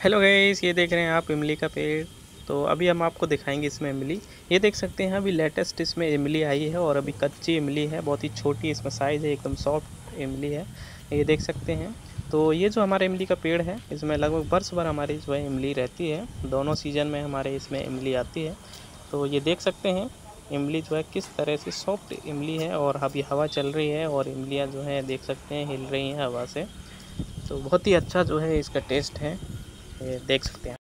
Hello guys, ये देख रहे हैं आप इमली का पेड़। तो अभी हम आपको दिखाएंगे इसमें इमली। ये देख सकते हैं अभी लेटेस्ट इसमें इमली आई है और अभी कच्ची इमली है, बहुत ही छोटी इसमें साइज़ है, एकदम सॉफ्ट इमली है। ये देख सकते हैं। तो ये जो हमारा इमली का पेड़ है, इसमें लगभग वर्ष भर हमारी जो है इमली रहती है। दोनों सीज़न में हमारे इसमें इमली आती है। तो ये देख सकते हैं इमली जो है किस तरह से सॉफ्ट इमली है, और अभी हवा चल रही है और इमलियाँ जो हैं देख सकते हैं हिल रही हैं हवा से। तो बहुत ही अच्छा जो है इसका टेस्ट है, ये देख सकते हैं।